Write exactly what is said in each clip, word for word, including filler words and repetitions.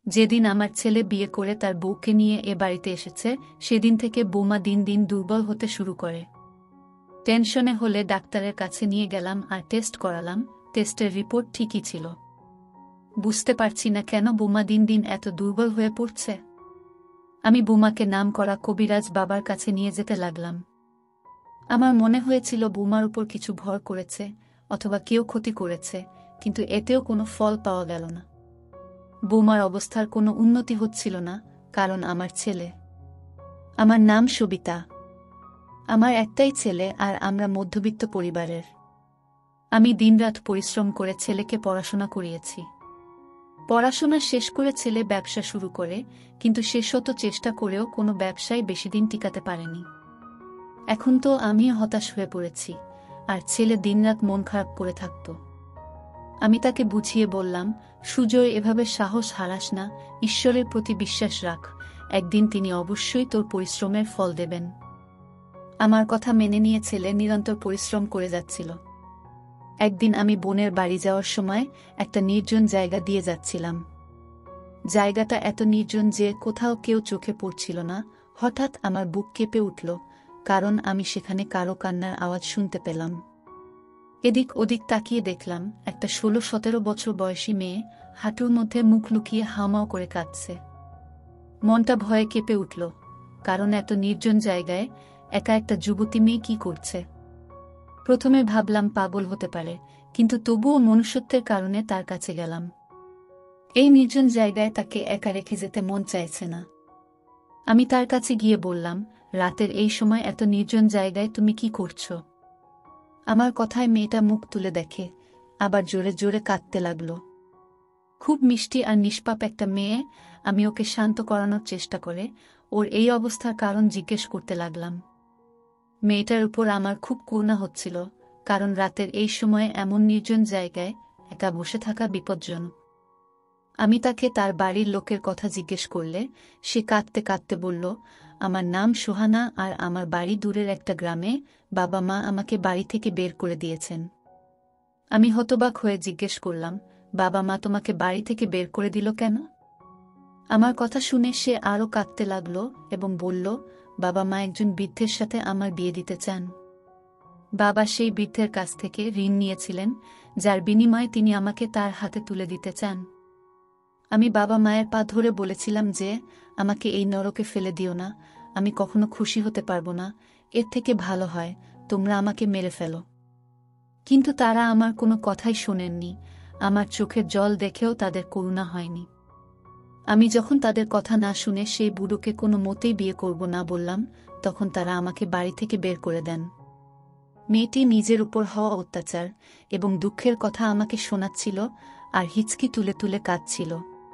যেদিন আমার ছেলে বিয়ে করে তার বউকে নিয়ে এ বাড়িতে এসেছে সেদিন থেকে বৌমা দিন দিন দুর্বল হতে শুরু করে। টেনশনে হলে ডাক্তারের কাছে নিয়ে গেলাম আর টেস্ট করালাম, টেস্টের রিপোর্ট ঠিকই ছিল। বুঝতে পারছি না কেন বৌমা দিন দিন এত দুর্বল হয়ে পড়ছে। আমি বৌমাকে নাম করা কবিরাজ বাবার কাছে নিয়ে যেতে লাগলাম। আমার মনে হয়েছিল বৌমার উপর কিছু ভর করেছে অথবা কেউ ক্ষতি করেছে, কিন্তু এতেও কোনো ফল পাওয়া গেল না। বৌমার অবস্থার কোনো উন্নতি হচ্ছিল না, কারণ আমার ছেলে। আমার নাম সবিতা। আমার একটাই ছেলে আর আমরা মধ্যবিত্ত পরিবারের। আমি দিনরাত পরিশ্রম করে ছেলেকে পড়াশোনা করিয়েছি। পড়াশোনা শেষ করে ছেলে ব্যবসা শুরু করে, কিন্তু সে শত চেষ্টা করেও কোনো ব্যবসায় বেশিদিন টিকাতে পারেনি। এখন তো আমিও হতাশ হয়ে পড়েছি, আর ছেলে দিনরাত মন খারাপ করে থাকত। আমি তাকে বুঝিয়ে বললাম, সুজয়, এভাবে সাহস হারাস না, ঈশ্বরের প্রতি বিশ্বাস রাখ, একদিন তিনি অবশ্যই তোর পরিশ্রমের ফল দেবেন। আমার কথা মেনে নিয়ে ছেলে নিরন্তর পরিশ্রম করে যাচ্ছিল। একদিন আমি বোনের বাড়ি যাওয়ার সময় একটা নির্জন জায়গা দিয়ে যাচ্ছিলাম। জায়গাটা এত নির্জন যে কোথাও কেউ চোখে পড়ছিল না। হঠাৎ আমার বুক কেঁপে উঠল, কারণ আমি সেখানে কারো কান্নার আওয়াজ শুনতে পেলাম। এদিক ওদিক তাকিয়ে দেখলাম একটা ষোলো সতেরো বছর বয়সী মেয়ে হাঁটুর মধ্যে মুখ লুকিয়ে হাউমাউ করে কাঁদছে। মনটা ভয়ে কেঁপে উঠল, কারণ এত নির্জন জায়গায় একা একটা যুবতী মেয়ে কি করছে। প্রথমে ভাবলাম পাগল হতে পারে, কিন্তু তবুও মনুষ্যত্বের কারণে তার কাছে গেলাম। এই নির্জন জায়গায় তাকে একা রেখে যেতে মন চাইছে না। আমি তার কাছে গিয়ে বললাম, রাতের এই সময় এত নির্জন জায়গায় তুমি কি করছো? আমার কথায় মেয়েটা মুখ তুলে দেখে, আবার জোরে জোরে কাঁদতে লাগল। খুব মিষ্টি আর নিষ্পাপ একটা মেয়ে। আমি ওকে শান্ত করানোর চেষ্টা করে ওর এই অবস্থার কারণ জিজ্ঞেস করতে লাগলাম। মেয়েটার উপর আমার খুব করুণা হচ্ছিল, কারণ রাতের এই সময়ে এমন নির্জন জায়গায় একা বসে থাকা বিপজ্জনক। আমি তাকে তার বাড়ির লোকের কথা জিজ্ঞেস করলে সে কাঁদতে কাঁদতে বলল, আমার নাম সোহানা আর আমার বাড়ি দূরের একটা গ্রামে। বাবা মা আমাকে বাড়ি থেকে বের করে দিয়েছেন। আমি হতবাক হয়ে জিজ্ঞেস করলাম, বাবা মা তোমাকে বাড়ি থেকে বের করে দিল কেন? আমার কথা শুনে সে আরও কাঁদতে লাগল এবং বলল, বাবা মা একজন বৃদ্ধের সাথে আমার বিয়ে দিতে চান। বাবা সেই বৃদ্ধের কাছ থেকে ঋণ নিয়েছিলেন, যার বিনিময়ে তিনি আমাকে তার হাতে তুলে দিতে চান। আমি বাবা মায়ের পা ধরে বলেছিলাম যে আমাকে এই নরকে ফেলে দিও না, আমি কখনো খুশি হতে পারবো না, এর থেকে ভালো হয় তোমরা আমাকে মেরে ফেলো। কিন্তু তারা আমার কোনো কথাই শোনেননি। আমার চোখের জল দেখেও তাদের করুণা হয়নি। আমি যখন তাদের কথা না শুনে সেই বুড়োকে কোনো মতেই বিয়ে করব না বললাম, তখন তারা আমাকে বাড়ি থেকে বের করে দেন। মেয়েটি নিজের উপর হওয়া অত্যাচার এবং দুঃখের কথা আমাকে শোনাচ্ছিল আর হিচকি তুলে তুলে কাঁদছিল।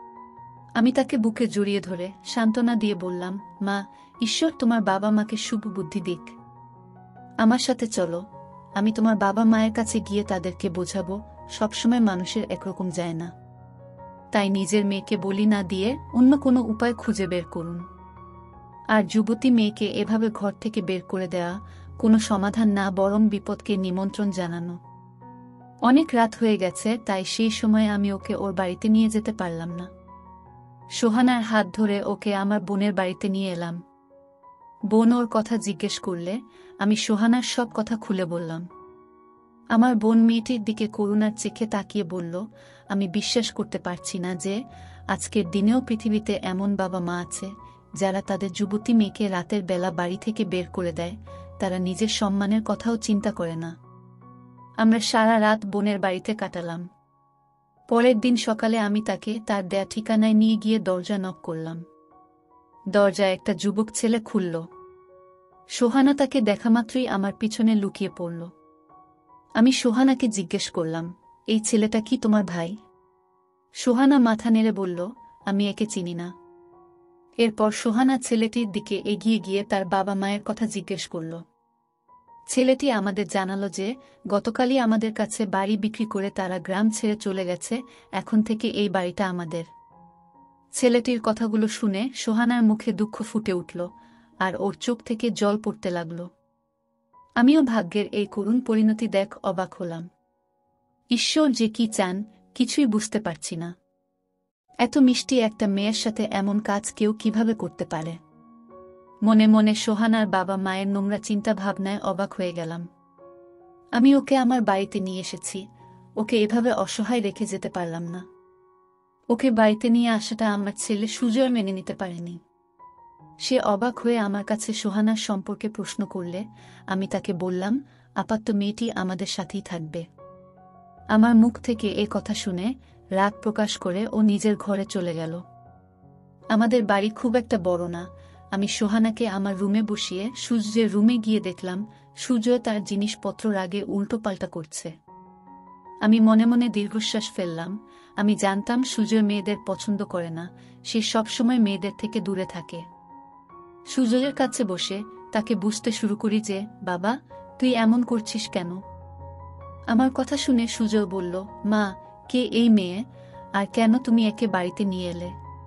আমি তাকে বুকে জড়িয়ে ধরে সান্ত্বনা দিয়ে বললাম, মা, ঈশ্বর তোমার বাবা মাকে শুভ বুদ্ধি দিক। আমার সাথে চলো, আমি তোমার বাবা মায়ের কাছে গিয়ে তাদেরকে বোঝাবো সবসময় মানুষের একরকম যায় না। তাই নিজের মেয়েকে বলি না দিয়ে অন্য কোনো উপায় খুঁজে বের করুন। আর যুবতী মেয়েকে এভাবে ঘর থেকে বের করে দেওয়া কোনো সমাধান না, বরং বিপদকে নিমন্ত্রণ জানানো। অনেক রাত হয়ে গেছে, তাই সেই সময় আমি ওকে ওর বাড়িতে নিয়ে যেতে পারলাম না। সোহানার হাত ধরে ওকে আমার বোনের বাড়িতে নিয়ে এলাম। বোন ওর কথা জিজ্ঞেস করলে আমি সোহানার সব কথা খুলে বললাম। আমার বোন মেয়েটির দিকে করুণার চোখে তাকিয়ে বলল, আমি বিশ্বাস করতে পারছি না যে আজকের দিনেও পৃথিবীতে এমন বাবা মা আছে যারা তাদের যুবতী মেয়েকে রাতের বেলা বাড়ি থেকে বের করে দেয়। তারা নিজের সম্মানের কথাও চিন্তা করে না। আমরা সারা রাত বোনের বাড়িতে কাটালাম। পরের দিন সকালে আমি তাকে তার দেয়া ঠিকানায় নিয়ে গিয়ে দরজা নক করলাম। দরজায় একটা যুবক ছেলে খুলল। সোহানা তাকে দেখামাত্রই আমার পিছনে লুকিয়ে পড়ল। আমি সোহানাকে জিজ্ঞেস করলাম, এই ছেলেটা কি তোমার ভাই? সোহানা মাথা নেড়ে বলল, আমি একে চিনি না। এরপর সোহানা ছেলেটির দিকে এগিয়ে গিয়ে তার বাবা মায়ের কথা জিজ্ঞেস করল। ছেলেটি আমাদের জানালো যে গতকালই আমাদের কাছে বাড়ি বিক্রি করে তারা গ্রাম ছেড়ে চলে গেছে, এখন থেকে এই বাড়িটা আমাদের। ছেলেটির কথাগুলো শুনে সোহানার মুখে দুঃখ ফুটে উঠল আর ওর চোখ থেকে জল পড়তে লাগল। আমিও ভাগ্যের এই করুণ পরিণতি দেখ অবাক হলাম। ঈশ্বর যে কি চান কিছুই বুঝতে পারছি না। এত মিষ্টি একটা মেয়ের সাথে এমন কাজ কেউ কিভাবে করতে পারে? মনে মনে সোহানার বাবা মায়ের নোংরা চিন্তা ভাবনায় অবাক হয়ে গেলাম। আমি ওকে আমার বাড়িতে নিয়ে এসেছি, ওকে এভাবে অসহায় রেখে যেতে পারলাম না। ওকে বাড়িতে নিয়ে আসাটা আমার ছেলে সুজয় মেনে নিতে পারেনি। সে অবাক হয়ে আমার কাছে সোহানার সম্পর্কে প্রশ্ন করলে আমি তাকে বললাম, আপাতত মেয়েটি আমাদের সাথেই থাকবে। আমার মুখ থেকে এ কথা শুনে রাগ প্রকাশ করে ও নিজের ঘরে চলে গেল। আমাদের বাড়ি খুব একটা বড় না। আমি সোহানাকে আমার রুমে বসিয়ে সূর্যের রুমে গিয়ে দেখলাম সূর্য তার জিনিসপত্র রাগে উল্টোপাল্টা করছে। আমি মনে মনে দীর্ঘশ্বাস ফেললাম। আমি জানতাম সূর্য মেয়েদের পছন্দ করে না, সে সবসময় মেয়েদের থেকে দূরে থাকে। সূর্যের কাছে বসে তাকে বুঝতে শুরু করি যে, বাবা, তুই এমন করছিস কেন? আমার কথা শুনে সূর্য বলল, মা, কে এই মেয়ে, আর কেন তুমি একে বাড়িতে নিয়ে এলে?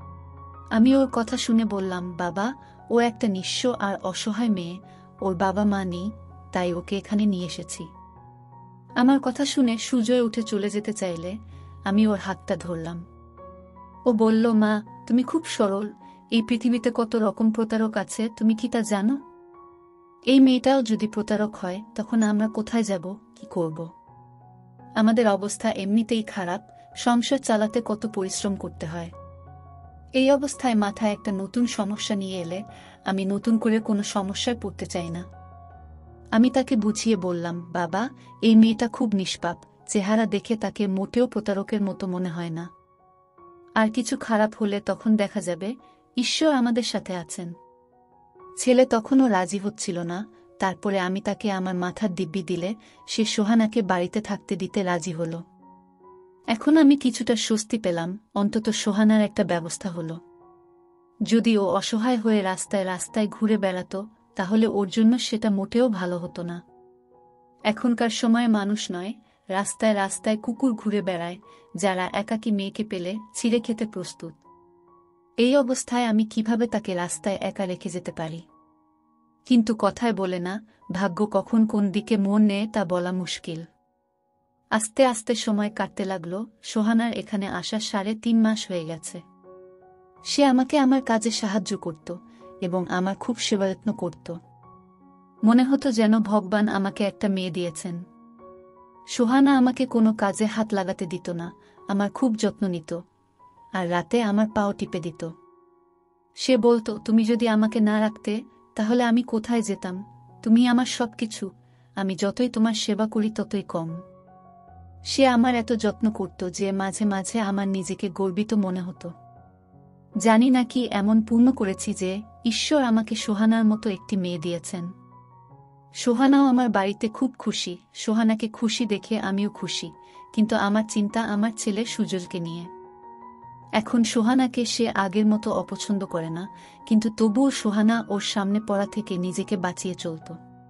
আমি ওর কথা শুনে বললাম, বাবা, ও একটা নিঃস্ব আর অসহায় মেয়ে, ওর বাবা মা নেই, তাই ওকে এখানে নিয়ে এসেছি। আমার কথা শুনে সূর্য উঠে চলে যেতে চাইলে আমি ওর হাতটা ধরলাম। ও বলল, মা, তুমি খুব সরল, এই পৃথিবীতে কত রকম প্রতারক আছে তুমি কি তা জানো? এই মেয়েটাও যদি প্রতারক হয় তখন আমরা কোথায় যাব, কি করব? আমাদের অবস্থা এমনিতেই খারাপ, সংসার চালাতে কত পরিশ্রম করতে হয়। এই অবস্থায় মাথায় একটা নতুন সমস্যা নিয়ে এলে আমি নতুন করে কোনো সমস্যায় পড়তে চাই না। আমি তাকে বুঝিয়ে বললাম, বাবা, এই মেয়েটা খুব নিষ্পাপ, চেহারা দেখে তাকে মোটেও প্রতারকের মতো মনে হয় না। আর কিছু খারাপ হলে তখন দেখা যাবে ঈশ্বর আমাদের সাথে আছেন। ছেলে তখনও রাজি হচ্ছিল না, তারপরে আমি তাকে আমার মাথার দিব্যি দিলে সে সোহানাকে বাড়িতে থাকতে দিতে রাজি হল। এখন আমি কিছুটা স্বস্তি পেলাম, অন্তত সোহানার একটা ব্যবস্থা হলো। যদি ও অসহায় হয়ে রাস্তায় রাস্তায় ঘুরে বেড়াত তাহলে ওর জন্য সেটা মোটেও ভালো হতো না। এখনকার সময় মানুষ নয়, রাস্তায় রাস্তায় কুকুর ঘুরে বেড়ায়, যারা একাকী মেয়েকে পেলে ছিঁড়ে খেতে প্রস্তুত। এই অবস্থায় আমি কিভাবে তাকে রাস্তায় একা রেখে যেতে পারি? কিন্তু কথায় বলে না, ভাগ্য কখন কোন দিকে মন নেয় তা বলা মুশকিল। আস্তে আস্তে সময় কাটতে লাগল। সোহানার এখানে আসা সাড়ে তিন মাস হয়ে গেছে। সে আমাকে আমার কাজে সাহায্য করত এবং আমার খুব সেবাযত্ন করত। মনে হতো যেন ভগবান আমাকে একটা মেয়ে দিয়েছেন। সোহানা আমাকে কোনো কাজে হাত লাগাতে দিত না, আমার খুব যত্ন নিত, আর রাতে আমার পাও টিপে দিত। সে বলতো, তুমি যদি আমাকে না রাখতে তাহলে আমি কোথায় যেতাম? তুমি আমার সবকিছু, আমি যতই তোমার সেবা করি ততই কম। সে আমার এত যত্ন করত যে মাঝে মাঝে আমার নিজেকে গর্বিত মনে হতো। জানি না কি এমন পূর্ণ করেছি যে ঈশ্বর আমাকে সোহানার মতো একটি মেয়ে দিয়েছেন। সোহানাও আমার বাড়িতে খুব খুশি। সোহানাকে খুশি দেখে আমিও খুশি, কিন্তু আমার চিন্তা আমার ছেলে সুজলকে নিয়ে। এখন সোহানাকে সে আগের মতো অপছন্দ করে না, কিন্তু তবুও সোহানা ওর সামনে পড়া থেকে নিজেকে বাঁচিয়ে চলত।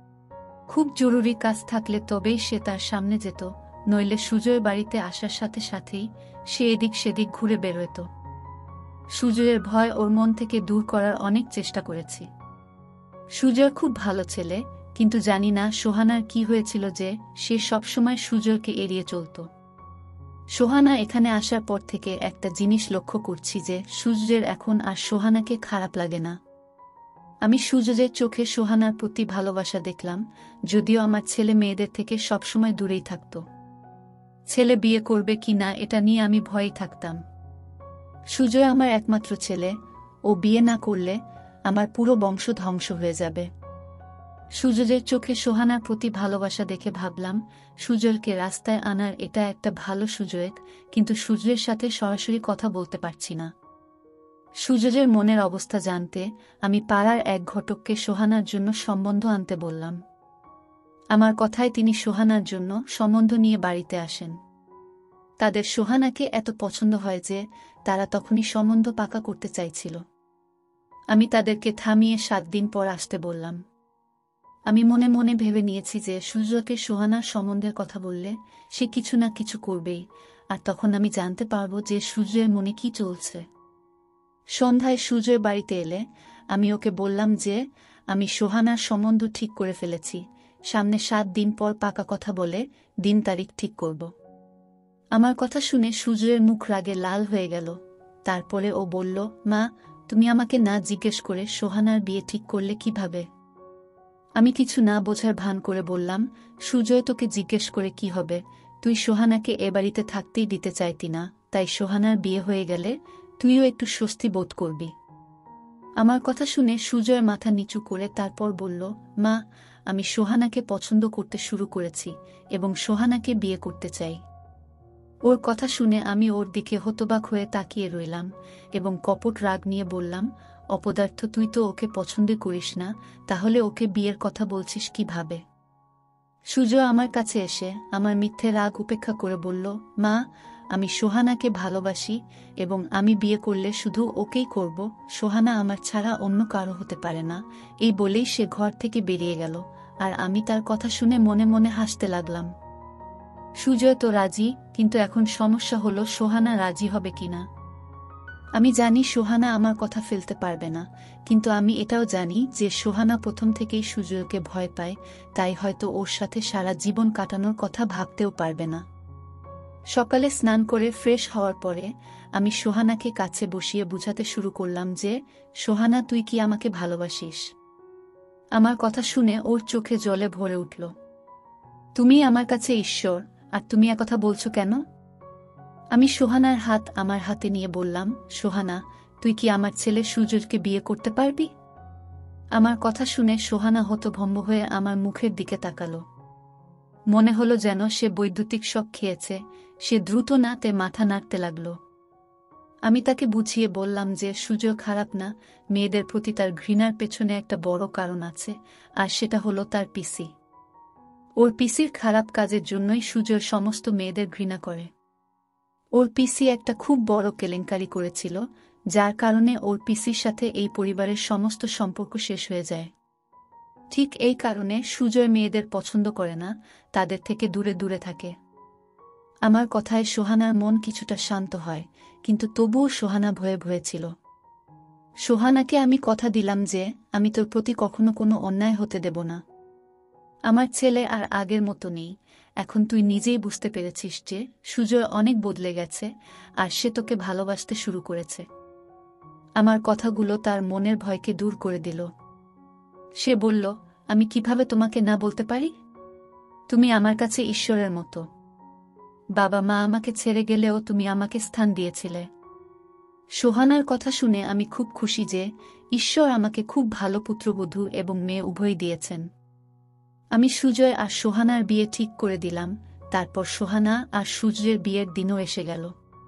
খুব জরুরি কাজ থাকলে তবেই সে তার সামনে যেত, নইলে সুজয়ের বাড়িতে আসার সাথে সাথেই সে এদিক সেদিক ঘুরে বেরোত। সুজয়ের ভয় ওর মন থেকে দূর করার অনেক চেষ্টা করেছি। সুজয় খুব ভালো ছেলে, কিন্তু জানি না সোহানার কি হয়েছিল যে সে সবসময় সুজয়কে এড়িয়ে চলত। সোহানা এখানে আসার পর থেকে একটা জিনিস লক্ষ্য করছি যে সূর্যের এখন আর সোহানাকে খারাপ লাগে না। আমি সূর্যের চোখে সোহানার প্রতি ভালোবাসা দেখলাম, যদিও আমার ছেলে মেয়েদের থেকে সবসময় দূরেই থাকত। ছেলে বিয়ে করবে কি না এটা নিয়ে আমি ভয়েই থাকতাম। সুজয় আমার একমাত্র ছেলে, ও বিয়ে না করলে আমার পুরো বংশ ধ্বংস হয়ে যাবে। সুজয়ের চোখে সোহানার প্রতি ভালোবাসা দেখে ভাবলাম সুজয়কে রাস্তায় আনার এটা একটা ভালো সুযোগ, কিন্তু সুজয়ের সাথে সরাসরি কথা বলতে পারছি না। সুজয়ের মনের অবস্থা জানতে আমি পাড়ার এক ঘটককে সোহানার জন্য সম্বন্ধ আনতে বললাম। আমার কথায় তিনি সোহানার জন্য সম্বন্ধ নিয়ে বাড়িতে আসেন। তাদের সোহানাকে এত পছন্দ হয় যে তারা তখনই সম্বন্ধ পাকা করতে চাইছিল। আমি তাদেরকে থামিয়ে সাত দিন পর আসতে বললাম। আমি মনে মনে ভেবে নিয়েছি যে সূর্যকে সোহানার সম্বন্ধের কথা বললে সে কিছু না কিছু করবেই, আর তখন আমি জানতে পারবো যে সূর্যের মনে কি চলছে। সন্ধ্যায় সূর্যের বাড়িতে এলে আমি ওকে বললাম যে আমি সোহানার সম্বন্ধ ঠিক করে ফেলেছি, সামনে সাত দিন পর পাকা কথা বলে দিন তারিখ ঠিক করব। আমার কথা শুনে সূর্যের মুখ রাগে লাল হয়ে গেল। তারপরে ও বলল, মা, তুমি আমাকে না জিজ্ঞেস করে সোহানার বিয়ে ঠিক করলে কিভাবে? আমি কিছু না বোঝার ভান করে বললাম, সুজয় তোকে জিজ্ঞেস করে কি হবে? তুই সোহানাকে এ বাড়িতে থাকতেই দিতে চাইতি না, তাই সোহানার বিয়ে হয়ে গেলে তুইও একটু স্বস্তি বোধ করবি। আমার কথা শুনে সুজয় মাথা নিচু করে তারপর বলল, মা, আমি সোহানাকে পছন্দ করতে শুরু করেছি এবং সোহানাকে বিয়ে করতে চাই। ওর কথা শুনে আমি ওর দিকে হতবাক হয়ে তাকিয়ে রইলাম এবং কপট রাগ নিয়ে বললাম, অপদার্থ, তুই তো ওকে পছন্দ করিস না, তাহলে ওকে বিয়ের কথা বলছিস কিভাবে? সুজয় আমার কাছে এসে আমার মিথ্যে রাগ উপেক্ষা করে বলল, মা, আমি সোহানাকে ভালোবাসি এবং আমি বিয়ে করলে শুধু ওকেই করব, সোহানা আমার ছাড়া অন্য কারো হতে পারে না। এই বলেই সে ঘর থেকে বেরিয়ে গেল, আর আমি তার কথা শুনে মনে মনে হাসতে লাগলাম। সুজয় তো রাজি, কিন্তু এখন সমস্যা হলো সোহানা রাজি হবে কিনা। আমি জানি সোহানা আমার কথা ফেলতে পারবে না, কিন্তু আমি এটাও জানি যে সোহানা প্রথম থেকেই সুজয়কে ভয় পায়, তাই হয়তো ওর সাথে সারা জীবন কাটানোর কথা ভাবতেও পারবে না। সকালে স্নান করে ফ্রেশ হওয়ার পরে আমি সোহানাকে কাছে বসিয়ে বুঝাতে শুরু করলাম যে, সোহানা, তুই কি আমাকে ভালোবাসিস? আমার কথা শুনে ওর চোখে জলে ভরে উঠল। তুমি আমার কাছে ঈশ্বর, আর তুমি একথা বলছো কেন? আমি সোহানার হাত আমার হাতে নিয়ে বললাম, সোহানা, তুই কি আমার ছেলে সুজয়কে বিয়ে করতে পারবি? আমার কথা শুনে সোহানা হতভম্ব হয়ে আমার মুখের দিকে তাকালো। মনে হলো যেন সে বৈদ্যুতিক শক খেয়েছে। সে দ্রুত নাতে মাথা নাড়তে লাগল। আমি তাকে বুঝিয়ে বললাম যে সুজয় খারাপ না, মেয়েদের প্রতি তার ঘৃণার পেছনে একটা বড় কারণ আছে, আর সেটা হলো তার পিসি। ওর পিসির খারাপ কাজের জন্যই সুজয় সমস্ত মেয়েদের ঘৃণা করে। ওর পিসি একটা খুব বড় কেলেঙ্কারি করেছিল, যার কারণে ওর পিসির সাথে এই পরিবারের সমস্ত সম্পর্ক শেষ হয়ে যায়। ঠিক এই কারণে সুজয় মেয়েদের পছন্দ করে না, তাদের থেকে দূরে দূরে থাকে। আমার কথায় সোহানার মন কিছুটা শান্ত হয়, কিন্তু তবুও সোহানা ভয়ে ভয়ে ছিল। সোহানাকে আমি কথা দিলাম যে আমি তোর প্রতি কখনো কোনো অন্যায় হতে দেব না। আমার ছেলে আর আগের মতো নেই। এখন তুই নিজেই বুঝতে পেরেছিস যে সুজয় অনেক বদলে গেছে, আর সে তোকে ভালোবাসতে শুরু করেছে। আমার কথাগুলো তার মনের ভয়কে দূর করে দিল। সে বলল, আমি কিভাবে তোমাকে না বলতে পারি? তুমি আমার কাছে ঈশ্বরের মতো। বাবা মা আমাকে ছেড়ে গেলেও তুমি আমাকে স্থান দিয়েছিলে। সোহানার কথা শুনে আমি খুব খুশি যে ঈশ্বর আমাকে খুব ভালো পুত্রবধূ এবং মেয়ে উভয়ই দিয়েছেন। আমি সুজয় আর সোহানার বিয়ে ঠিক করে দিলাম। তারপর সোহানা আর সুজয়ের বিয়ের দিনও এসে গেল।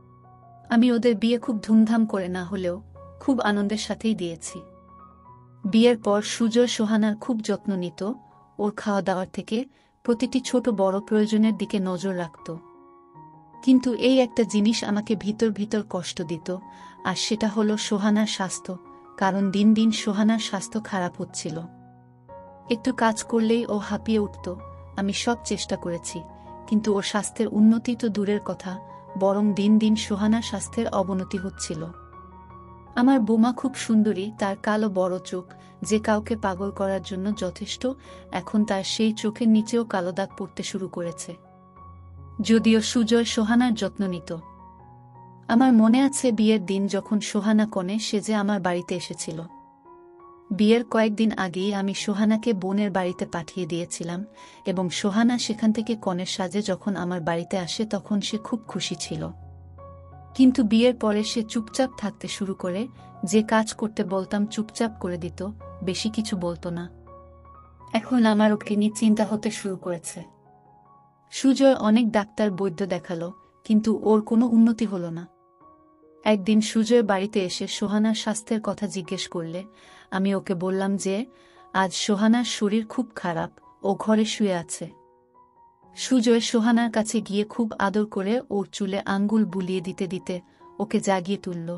আমি ওদের বিয়ে খুব ধুমধাম করে না হলেও খুব আনন্দের সাথেই দিয়েছি। বিয়ের পর সুজয় সোহানার খুব যত্ন নিত, ওর খাওয়া দাওয়ার থেকে প্রতিটি ছোট বড় প্রয়োজনের দিকে নজর রাখত। কিন্তু এই একটা জিনিস আমাকে ভিতর ভিতর কষ্ট দিত, আর সেটা হলো সোহানার স্বাস্থ্য, কারণ দিন দিন সোহানার স্বাস্থ্য খারাপ হচ্ছিল। একটু কাজ করলেই ও হাঁপিয়ে উঠত। আমি সব চেষ্টা করেছি, কিন্তু ওর স্বাস্থ্যের উন্নতি তো দূরের কথা, বরং দিন দিন সোহানার স্বাস্থ্যের অবনতি হচ্ছিল। আমার বোমা খুব সুন্দরী, তার কালো বড় চোখ যে কাউকে পাগল করার জন্য যথেষ্ট, এখন তার সেই চোখের নিচেও কালো দাগ পড়তে শুরু করেছে। যদিও সুজয় সোহানার যত্ন নিত। আমার মনে আছে বিয়ের দিন যখন সোহানা কনে সেজে আমার বাড়িতে এসেছিল। বিয়ের কয়েকদিন আগেই আমি সোহানাকে বোনের বাড়িতে পাঠিয়ে দিয়েছিলাম, এবং সোহানা সেখান থেকে কনের সাজে যখন আমার বাড়িতে আসে তখন সে খুব খুশি ছিল। কিন্তু বিয়ের পরে সে চুপচাপ থাকতে শুরু করে, যে কাজ করতে বলতাম চুপচাপ করে দিত, বেশি কিছু বলতো না। এখন আমার ওকে নিয়ে চিন্তা হতে শুরু করেছে। সুজয় অনেক ডাক্তার বৈদ্য দেখালো, কিন্তু ওর কোনো উন্নতি হলো না। একদিন সুজয় বাড়িতে এসে সোহানার স্বাস্থ্যের কথা জিজ্ঞেস করলে আমি ওকে বললাম যে আজ সোহানার শরীর খুব খারাপ, ও ঘরে শুয়ে আছে। সুজয় সোহানার কাছে গিয়ে খুব আদর করে ওর চুলে আঙ্গুল বুলিয়ে দিতে দিতে ওকে জাগিয়ে তুলল।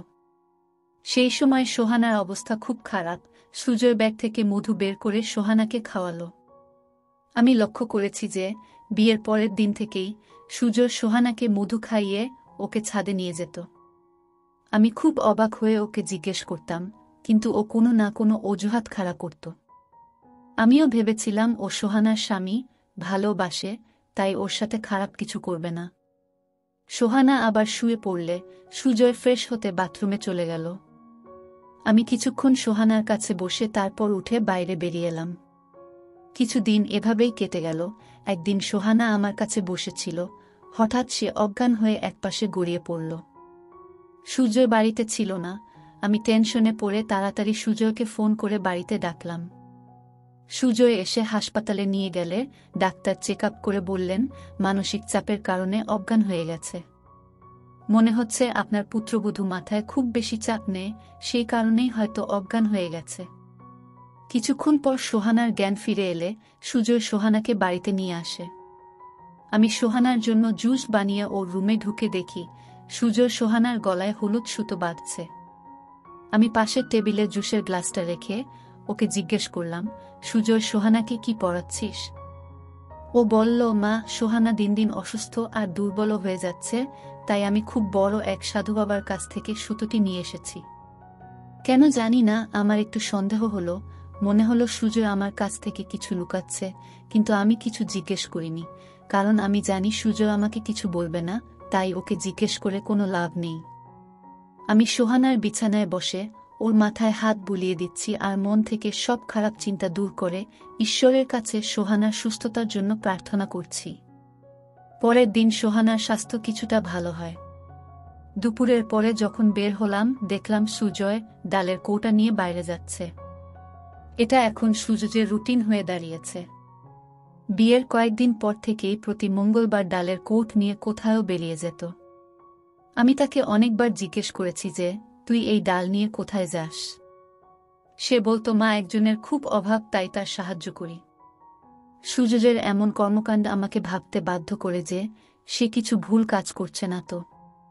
সেই সময় সোহানার অবস্থা খুব খারাপ। সুজয় ব্যাগ থেকে মধু বের করে সোহানাকে খাওয়ালো। আমি লক্ষ্য করেছি যে বিয়ের পরের দিন থেকেই সুজয় সোহানাকে মধু খাইয়ে ওকে ছাদে নিয়ে যেত। আমি খুব অবাক হয়ে ওকে জিজ্ঞেস করতাম, কিন্তু ও কোনো না কোনো অজুহাত খাড়া করত। আমিও ভেবেছিলাম ও সোহানার স্বামী, ভালোবাসে, তাই ওর সাথে খারাপ কিছু করবে না। সোহানা আবার শুয়ে পড়লে সুজয় ফ্রেশ হতে বাথরুমে চলে গেল। আমি কিছুক্ষণ সোহানার কাছে বসে তারপর উঠে বাইরে বেরিয়ে এলাম। কিছুদিন এভাবেই কেটে গেল। একদিন সোহানা আমার কাছে বসেছিল, হঠাৎ সে অজ্ঞান হয়ে একপাশে গড়িয়ে পড়ল। সুজয় বাড়িতে ছিল না। আমি টেনশনে পড়ে তাড়াতাড়ি সুজয়কে ফোন করে বাড়িতে ডাকলাম। সুজয় এসে হাসপাতালে নিয়ে গেলে ডাক্তার চেক আপ করে বললেন মানসিক চাপের কারণে অজ্ঞান হয়ে গেছে। মনে হচ্ছে আপনার পুত্রবধূ মাথায় খুব বেশি চাপ নেয়, সেই কারণেই হয়তো অজ্ঞান হয়ে গেছে। কিছুক্ষণ পর সোহানার জ্ঞান ফিরে এলে সুজয় সোহানাকে বাড়িতে নিয়ে আসে। আমি সোহানার জন্য জুস বানিয়ে ওর রুমে ঢুকে দেখি সুজয় সোহানার গলায় হলুদ সুতো বাঁধছে। আমি পাশের টেবিলে জুসের গ্লাসটা রেখে ওকে জিজ্ঞেস করলাম, সুজয়, সোহানাকে কি পড়াচ্ছিস? ও বলল, মা, সোহানা দিন দিন অসুস্থ আর দুর্বল হয়ে যাচ্ছে, তাই আমি খুব বড় এক সাধু বাবার কাছ থেকে সুতোটি নিয়ে এসেছি। কেন জানি না, আমার একটু সন্দেহ হলো, মনে হলো সুজয় আমার কাছ থেকে কিছু লুকাচ্ছে, কিন্তু আমি কিছু জিজ্ঞেস করিনি, কারণ আমি জানি সুজয় আমাকে কিছু বলবে না, তাই ওকে জিজ্ঞেস করে কোনো লাভ নেই। আমি সোহানার বিছানায় বসে ওর মাথায় হাত বুলিয়ে দিচ্ছি আর মন থেকে সব খারাপ চিন্তা দূর করে ঈশ্বরের কাছে সোহানার সুস্থতার জন্য প্রার্থনা করছি। পরের দিন সোহানার স্বাস্থ্য কিছুটা ভালো হয়। দুপুরের পরে যখন বের হলাম দেখলাম সুজয় ডালের কৌটা নিয়ে বাইরে যাচ্ছে। এটা এখন সুজয়ের রুটিন হয়ে দাঁড়িয়েছে। বিয়ের কয়েকদিন পর থেকেই প্রতি মঙ্গলবার ডালের কৌট নিয়ে কোথাও বেরিয়ে যেত। আমি তাকে অনেকবার জিজ্ঞেস করেছি যে তুই এই ডাল নিয়ে কোথায় যাস। সে বলতো, মা, একজনের খুব অভাব, তাই তার সাহায্য করি। সুজয়ের এমন কর্মকাণ্ড আমাকে ভাবতে বাধ্য করে যে সে কিছু ভুল কাজ করছে না তো।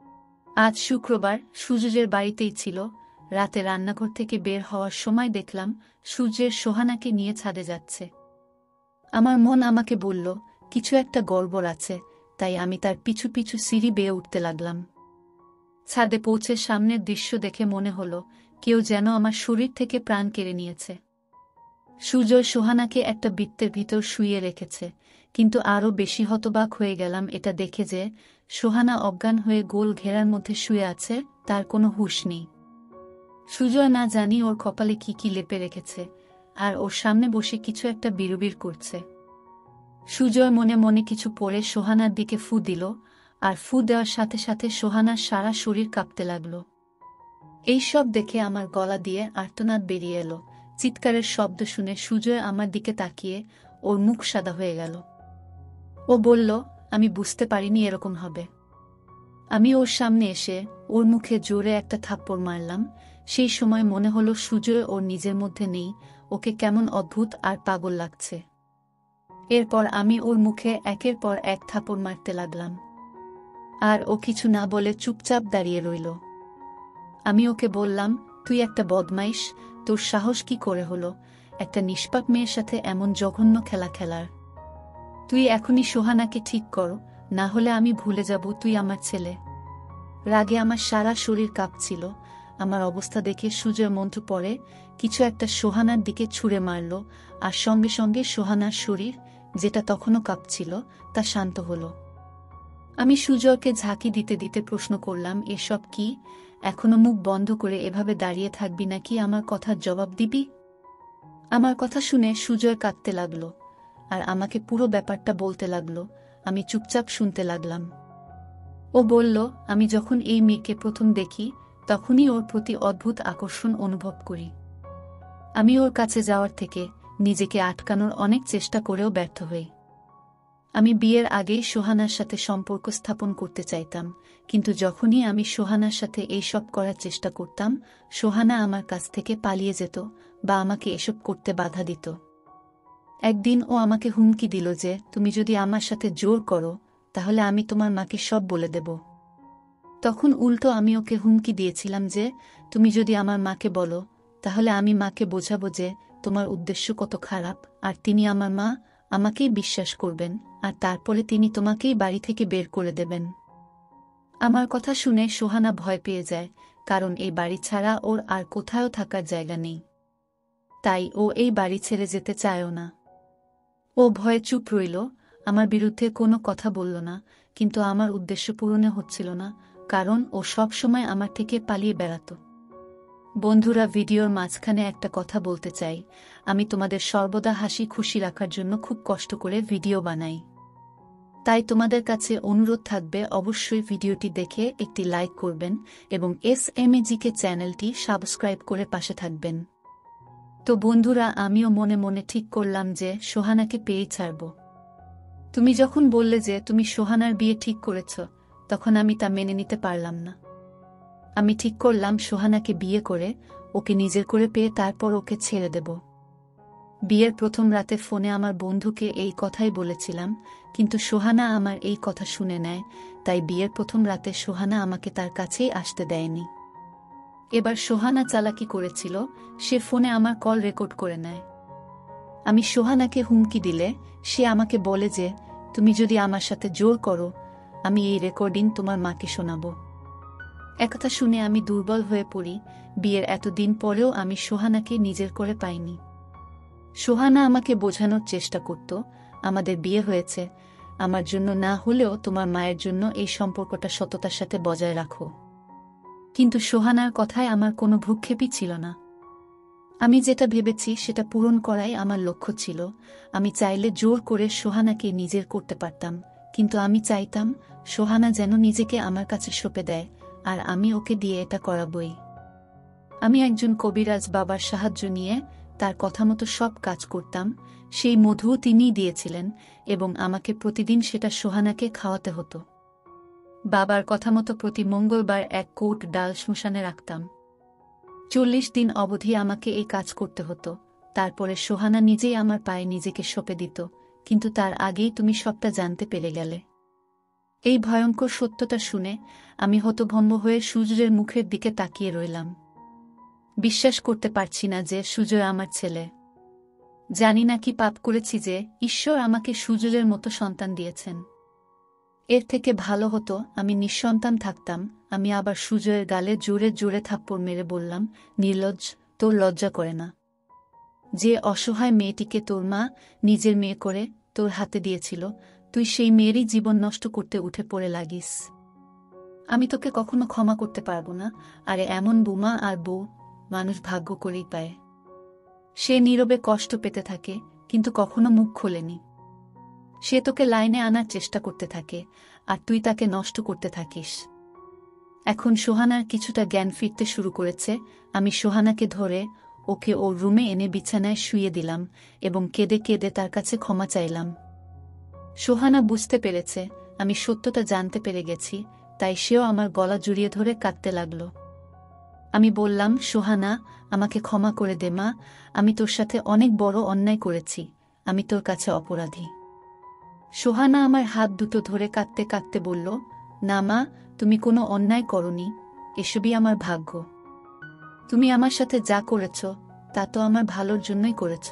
আজ শুক্রবার সুজয়ের বাড়িতেই ছিল। রাতে রান্নাঘর থেকে বের হওয়ার সময় দেখলাম সূর্যের সোহানাকে নিয়ে ছাদে যাচ্ছে। আমার মন আমাকে বলল কিছু একটা গড়বড় আছে, তাই আমি তার পিছু পিছু সিঁড়ি বেয়ে উঠতে লাগলাম। ছাদে পৌঁছে সামনের দৃশ্য দেখে মনে হলো কেউ যেন আমার শরীর থেকে প্রাণ কেড়ে নিয়েছে। সুজয় সোহানাকে একটা বৃত্তের ভিতর শুইয়ে রেখেছে, কিন্তু আরও বেশি হতবাক হয়ে গেলাম এটা দেখে যে সোহানা অজ্ঞান হয়ে গোল ঘেরার মধ্যে শুয়ে আছে, তার কোনো হুঁশ নেই। সুজয় না জানি ওর কপালে কি কি লেপে রেখেছে, আর ওর সামনে বসে কিছু একটা বিড়বিড় করছে। সুজয় মনে মনে কিছু পড়ে সোহানার দিকে ফু দিল, আর ফু দেওয়ার সাথে সাথে সোহানার সারা শরীর কাঁপতে লাগল। এই সব দেখে আমার গলা দিয়ে আর্তনাদ বেরিয়ে এলো। চিৎকারের শব্দ শুনে সুজয় আমার দিকে তাকিয়ে ওর মুখ সাদা হয়ে গেল। ও বলল, আমি বুঝতে পারিনি এরকম হবে। আমি ওর সামনে এসে ওর মুখে জোরে একটা থাপ্পড় মারলাম। সেই সময় মনে হলো সুজয় ওর নিজের মধ্যে নেই, ওকে কেমন অদ্ভুত আর পাগল লাগছে। এরপর আমি ওর মুখে একের পর এক থাপ্পড় মারতে লাগলাম, আর ও কিছু না বলে চুপচাপ দাঁড়িয়ে রইল। আমি ওকে বললাম, তুই একটা বদমাইশ, তোর সাহস কি করে হলো একটা নিষ্পাপ মেয়ের সাথে এমন জঘন্য খেলা খেলার? তুই এখনই সোহানাকে ঠিক কর, না হলে আমি ভুলে যাব তুই আমার ছেলে। রাগে আমার সারা শরীর কাঁপছিল। আমার অবস্থা দেখে সুজয় মন্ত্র পড়ে কিছু একটা সোহানার দিকে ছুঁড়ে মারল, আর সঙ্গে সঙ্গে সোহানার শরীর, যেটা তখনও কাঁপছিল, তা শান্ত হল। আমি সুজয়কে ঝাঁকি দিতে দিতে প্রশ্ন করলাম, এসব কি? এখনো মুখ বন্ধ করে এভাবে দাঁড়িয়ে থাকবি নাকি আমার কথার জবাব দিবি? আমার কথা শুনে সুজয় কাঁদতে লাগল আর আমাকে পুরো ব্যাপারটা বলতে লাগল। আমি চুপচাপ শুনতে লাগলাম। ও বলল, আমি যখন এই মেয়েকে প্রথম দেখি তখনই ওর প্রতি অদ্ভুত আকর্ষণ অনুভব করি। আমি ওর কাছে যাওয়ার থেকে নিজেকে আটকানোর অনেক চেষ্টা করেও ব্যর্থ হই। আমি বিয়ের আগেই সোহানার সাথে সম্পর্ক স্থাপন করতে চাইতাম, কিন্তু যখনই আমি সোহানার সাথে এই সব করার চেষ্টা করতাম, সোহানা আমার কাছ থেকে পালিয়ে যেত বা আমাকে এসব করতে বাধা দিত। একদিন ও আমাকে হুমকি দিল যে তুমি যদি আমার সাথে জোর করো তাহলে আমি তোমার মাকে সব বলে দেব। তখন উল্টো আমি ওকে হুমকি দিয়েছিলাম যে তুমি যদি আমার মাকে বলো তাহলে আমি মাকে বোঝাবো যে তোমার উদ্দেশ্য কত খারাপ, আর তিনি আমার মা, আমাকেই বিশ্বাস করবেন, আর তারপরে তিনি তোমাকেই বাড়ি থেকে বের করে দেবেন। আমার কথা শুনে সোহানা ভয় পেয়ে যায়, কারণ এই বাড়ি ছাড়া ওর আর কোথাও থাকার জায়গা নেই। তাই ও এই বাড়ি ছেড়ে যেতে চায়ও না। ও ভয়ে চুপ রইল। আমার বিরুদ্ধে কোনো কথা বলল না, কিন্তু আমার উদ্দেশ্য পূরণে হচ্ছিল না, কারণ ও সব সময় আমার থেকে পালিয়ে বেড়াত। বন্ধুরা, ভিডিওর মাঝখানে একটা কথা বলতে চাই। আমি তোমাদের সর্বদা হাসি খুশি রাখার জন্য খুব কষ্ট করে ভিডিও বানাই। তাই তোমাদের কাছে অনুরোধ থাকবে, অবশ্যই ভিডিওটি দেখে একটি লাইক করবেন এবং এস এম এ জি কে চ্যানেলটি সাবস্ক্রাইব করে পাশে থাকবেন। তো বন্ধুরা, আমিও মনে মনে ঠিক করলাম যে সোহানাকে পেয়ে ছাড়ব। তুমি যখন বললে যে তুমি সোহানার বিয়ে ঠিক করেছ, তখন আমি তা মেনে নিতে পারলাম না। আমি ঠিক করলাম সোহানাকে বিয়ে করে ওকে নিজের করে পেয়ে তারপর ওকে ছেড়ে দেব। বিয়ের প্রথম রাতে ফোনে আমার বন্ধুকে এই কথাই বলেছিলাম, কিন্তু সোহানা আমার এই কথা শুনে নেয়, তাই বিয়ের প্রথম রাতে সোহানা আমাকে তার কাছেই আসতে দেয়নি। এবার সোহানা চালাকি করেছিল, সে ফোনে আমার কল রেকর্ড করে নেয়। আমি সোহানাকে হুমকি দিলে সে আমাকে বলে যে তুমি যদি আমার সাথে জোর করো, আমি এই রেকর্ডিং তোমার মাকে শোনাবো। একথা শুনে আমি দুর্বল হয়ে পড়ি। বিয়ের এতদিন পরেও আমি সোহানাকে নিজের করে পাইনি। সোহানা আমাকে বোঝানোর চেষ্টা করত, আমাদের বিয়ে হয়েছে, আমার জন্য না হলেও তোমার মায়ের জন্য এই সম্পর্কটা সততার সাথে বজায় রাখো। কিন্তু সোহানার কথায় আমার কোনো ভ্রুক্ষেপই ছিল না। আমি যেটা ভেবেছি সেটা পূরণ করাই আমার লক্ষ্য ছিল। আমি চাইলে জোর করে সোহানাকে নিজের করতে পারতাম, কিন্তু আমি চাইতাম সোহানা যেন নিজেকে আমার কাছে সঁপে দেয়, আর আমি ওকে দিয়ে এটা করাবই। আমি একজন কবিরাজ বাবার সাহায্য নিয়ে তার কথা মতো সব কাজ করতাম। সেই মধুও তিনিই দিয়েছিলেন এবং আমাকে প্রতিদিন সেটা সোহানাকে খাওয়াতে হতো। বাবার কথা মতো প্রতি মঙ্গলবার এক কোট ডাল শ্মশানে রাখতাম। চল্লিশ দিন অবধি আমাকে এই কাজ করতে হতো। তারপরে সোহানা নিজেই আমার পায়ে নিজেকে সঁপে দিত, কিন্তু তার আগেই তুমি সবটা জানতে পেরে গেলে। এই ভয়ঙ্কর সত্যটা শুনে আমি হতভম্ব হয়ে সুজয়ের মুখের দিকে তাকিয়ে রইলাম। বিশ্বাস করতে পারছি না যে সুজয় আমার ছেলে। জানি না কি পাপ করেছি যে ঈশ্বর আমাকে সুজয়ের মতো সন্তান দিয়েছেন। এর থেকে ভালো হতো আমি নিঃসন্তান থাকতাম। আমি আবার সুজয়ের গালে জোরে জোরে থাপ্পড় মেরে বললাম, নির্লজ্জ, তোর লজ্জা করে না? যে অসহায় মেয়েটিকে তোর মা নিজের মেয়ে করে তোর হাতে দিয়েছিল, তুই সেই মেয়েরই জীবন নষ্ট করতে উঠে পড়ে লাগিস। আমি তোকে কখনো ক্ষমা করতে পারবো না। আরে এমন বুমা আর বউ মানুষ ভাগ্য করেই পায়। সে নীরবে কষ্ট পেতে থাকে, কিন্তু কখনো মুখ খোলেনি। সে তোকে লাইনে আনার চেষ্টা করতে থাকে, আর তুই তাকে নষ্ট করতে থাকিস। এখন সোহানার কিছুটা জ্ঞান ফিরতে শুরু করেছে। আমি সোহানাকে ধরে ওকে ওর রুমে এনে বিছানায় শুইয়ে দিলাম এবং কেঁদে কেঁদে তার কাছে ক্ষমা চাইলাম। সোহানা বুঝতে পেরেছে আমি সত্যটা জানতে পেরে গেছি, তাই সেও আমার গলা জড়িয়ে ধরে কাঁদতে লাগল। আমি বললাম, সোহানা, আমাকে ক্ষমা করে দে মা, আমি তোর সাথে অনেক বড় অন্যায় করেছি, আমি তোর কাছে অপরাধী। সোহানা আমার হাত দুটো ধরে কাঁদতে কাঁদতে বলল, না মা, তুমি কোনো অন্যায় করনি, এসবই আমার ভাগ্য। তুমি আমার সাথে যা করেছ তা তো আমার ভালোর জন্যই করেছ।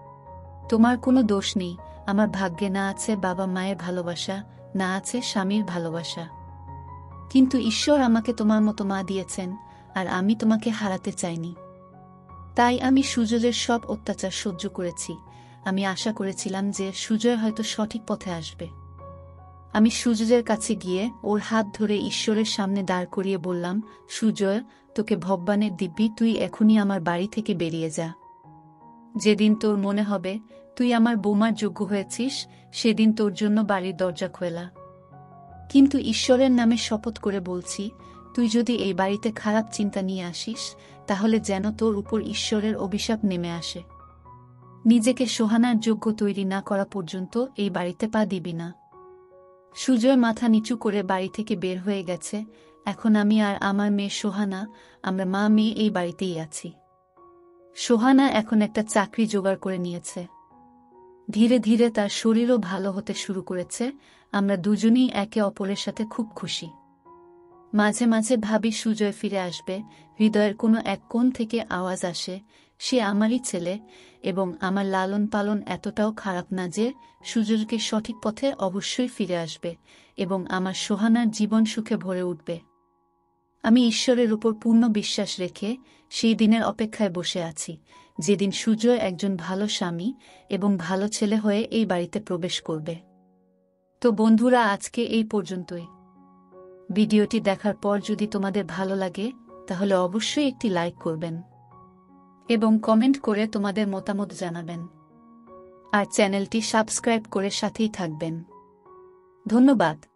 তোমার কোনো দোষ নেই। আমার ভাগ্যে না আছে বাবা মায়ের ভালোবাসা, না আছে স্বামীর ভালোবাসা, কিন্তু ঈশ্বর আমাকে তোমার মতো মা দিয়েছেন, আর আমি তোমাকে হারাতে চাইনি। তাই আমি সুজয়ের সব অত্যাচার সহ্য করেছি। আমি আশা করেছিলাম যে সুজয় হয়তো সঠিক পথে আসবে। আমি সুজয়ের কাছে গিয়ে ওর হাত ধরে ঈশ্বরের সামনে দাঁড় করিয়ে বললাম, সুজয়, তোকে ভগবানের দিব্যি, তুই এখনই আমার বাড়ি থেকে বেরিয়ে যা। যেদিন তোর মনে হবে তুই আমার বৌমার যোগ্য হয়েছিস, সেদিন তোর জন্য বাড়ির দরজা খোলা। কিন্তু ঈশ্বরের নামে শপথ করে বলছি, তুই যদি এই বাড়িতে খারাপ চিন্তা নিয়ে আসিস, তাহলে যেন তোর উপর ঈশ্বরের অভিশাপ নেমে আসে। নিজেকে সোহানার যোগ্য তৈরি না করা পর্যন্ত এই বাড়িতে পা দিবি না। সুজয় মাথা নিচু করে বাড়ি থেকে বের হয়ে গেছে। এখন আমি আর আমার মেয়ে সোহানা, আমরা মা মেয়ে এই বাড়িতেই আছি। সোহানা এখন একটা চাকরি জোগাড় করে নিয়েছে। ধীরে ধীরে তার শরীরও ভালো হতে শুরু করেছে। আমরা দুজনেই একে অপরের সাথে খুব খুশি। মাঝে মাঝে ভাবি সুজয় ফিরে আসবে। হৃদয়ের কোনো এক কোণ থেকে আওয়াজ আসে, সে আমারই ছেলে এবং আমার লালন পালন এতটাও খারাপ না যে সুজয়কে সঠিক পথে অবশ্যই ফিরে আসবে এবং আমার সোহানার জীবন সুখে ভরে উঠবে। আমি ঈশ্বরের উপর পূর্ণ বিশ্বাস রেখে সেই দিনের অপেক্ষায় বসে আছি, যেদিন সুজয় একজন ভালো স্বামী এবং ভালো ছেলে হয়ে এই বাড়িতে প্রবেশ করবে। তো বন্ধুরা, আজকে এই পর্যন্তই। ভিডিওটি দেখার পর যদি তোমাদের ভালো লাগে তাহলে অবশ্যই একটি লাইক করবেন এবং কমেন্ট করে তোমাদের মতামত জানাবেন, আর চ্যানেলটি সাবস্ক্রাইব করে সাথেই থাকবেন। ধন্যবাদ।